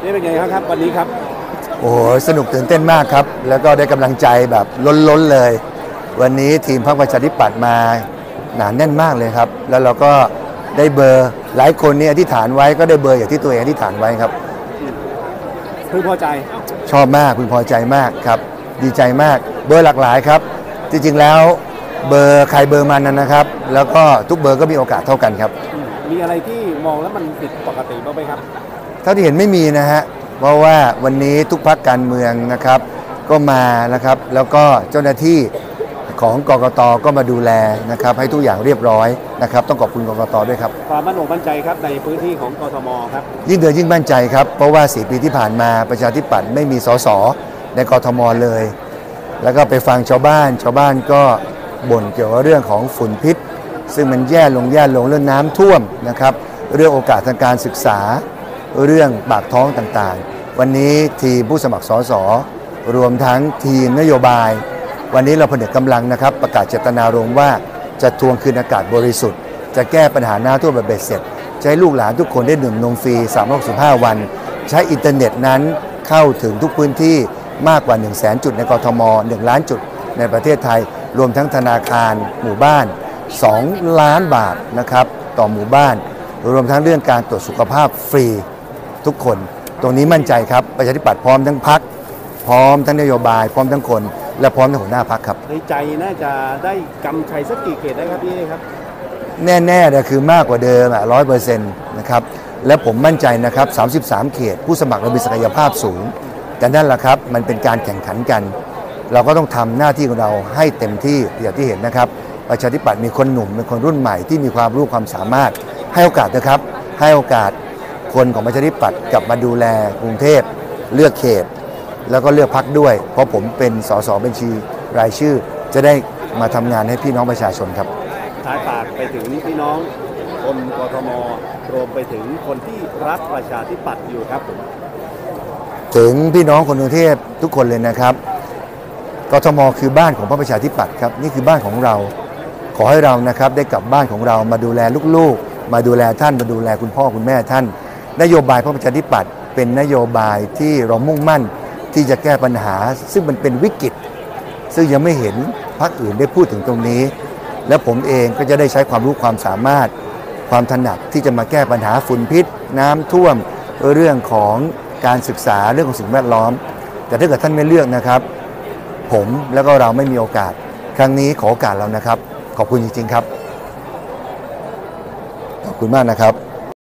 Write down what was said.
นี่เป็นไงครับวันนี้ครับโอ้โหสนุกตื่นเต้นมากครับแล้วก็ได้กำลังใจแบบล้นๆเลยวันนี้ทีมพรรคประชาธิปัตย์มาหนาแน่นมากเลยครับแล้วเราก็ได้เบอร์หลายคนนี่อธิษฐานไว้ก็ได้เบอร์อย่างที่ตัวเองอธิษฐานไว้ครับพึงพอใจชอบมากพึงพอใจมากครับดีใจมากเบอร์หลากหลายครับจริงๆแล้วเบอร์ใครเบอร์มันนะครับแล้วก็ทุกเบอร์ก็มีโอกาสเท่ากันครับมีอะไรที่มองแล้วมันผิดปกติบ้างไหมครับเท่าที่เห็นไม่มีนะฮะเพราะว่าวันนี้ทุกพรรคการเมืองนะครับก็มานะครับแล้วก็เจ้าหน้าที่ของกกต.ก็มาดูแลนะครับให้ทุกอย่างเรียบร้อยนะครับต้องขอบคุณกกต.ด้วยครับความมั่นอกมั่นใจครับในพื้นที่ของกทมครับยิ่งเดินยิ่งมั่นใจครับเพราะว่า4 ปีที่ผ่านมาประชาธิปัตย์ไม่มีสสในกทมเลยแล้วก็ไปฟังชาวบ้านก็บ่นเกี่ยวกับเรื่องของฝุ่นพิษซึ่งมันแย่ลงเรื่องน้ำท่วมนะครับเรื่องโอกาสทางการศึกษาเรื่องปากท้องต่างๆวันนี้ทีมผู้สมัครสสรวมทั้งทีมนโยบายวันนี้เราผนึกกำลังนะครับประกาศเจตนารมณ์ว่าจะทวงคืนอากาศบริสุทธิ์จะแก้ปัญหาน้ำท่วมแบบเบ็ดเสร็จใช้ลูกหลานทุกคนได้ดื่มนมฟรี365 วันใช้อินเทอร์เน็ตนั้นเข้าถึงทุกพื้นที่มากกว่า 100,000 จุดในกทม1 ล้านจุดในประเทศไทยรวมทั้งธนาคารหมู่บ้าน2 ล้านบาทนะครับต่อหมู่บ้านรวมทั้งเรื่องการตรวจสุขภาพฟรีทุกคนตรงนี้มั่นใจครับประชาธิปัตย์พร้อมทั้งพรรคพร้อมทั้งนโยบายพร้อมทั้งคนและพร้อมทั้งหัวหน้าพรรคครับในใจน่าจะได้กำชัยสักกี่เขตได้ครับพี่ครับแน่ๆนะคือมากกว่าเดิม100%นะครับและผมมั่นใจนะครับ33 เขตผู้สมัครเรามีศักยภาพสูงแต่นั่นแหละครับมันเป็นการแข่งขันกันเราก็ต้องทำหน้าที่ของเราให้เต็มที่อย่างที่เห็นนะครับประชาธิปัตย์มีคนหนุ่มเป็นคนรุ่นใหม่ที่มีความรู้ความสามารถให้โอกาสนะครับให้โอกาสคนของประชาธิปัตย์กลับมาดูแลกรุงเทพเลือกเขตแล้วก็เลือกพรรคด้วยเพราะผมเป็นสสบัญชีรายชื่อจะได้มาทำงานให้พี่น้องประชาชนครับท้ายปากไปถึงพี่น้องคนกทมรวมไปถึงคนที่รักประชาธิปัตย์อยู่ครับผมถึงพี่น้องคนกรุงเทพทุกคนเลยนะครับกทมคือบ้านของพรรคประชาธิปัตย์ครับนี่คือบ้านของเราขอให้เรานะครับได้กลับบ้านของเรามาดูแลลูกๆมาดูแลท่านมาดูแลคุณพ่อคุณแม่ท่านนโยบายพรรคประชาธิปัตย์เป็นนโยบายที่เรามุ่งมั่นที่จะแก้ปัญหาซึ่งมันเป็นวิกฤตซึ่งยังไม่เห็นพรรคอื่นได้พูดถึงตรงนี้และผมเองก็จะได้ใช้ความรู้ความสามารถความถนัดที่จะมาแก้ปัญหาฝุ่นพิษน้ำท่วมเรื่องของการศึกษาเรื่องของสิ่งแวดล้อมแต่ถ้าเกิดท่านไม่เลือกนะครับผมแล้วก็เราไม่มีโอกาสครั้งนี้ขอโอกาสเรานะครับขอบคุณจริงๆครับขอบคุณมากนะครับ